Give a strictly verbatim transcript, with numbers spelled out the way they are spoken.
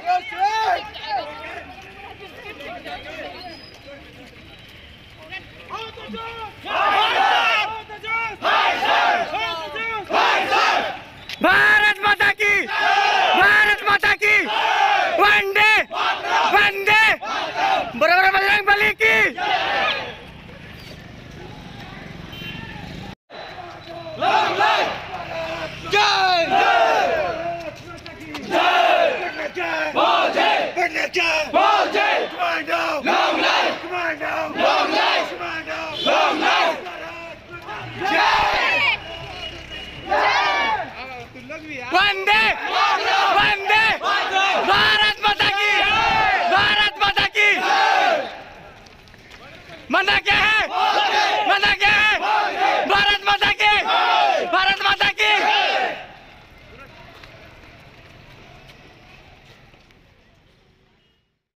भारत माता की, भारत माता की, वंदे वंदे, बराबर बजरंग बली की। वंदे वंदे, भारत माता की, भारत माता की। मना क्या है, मना क्या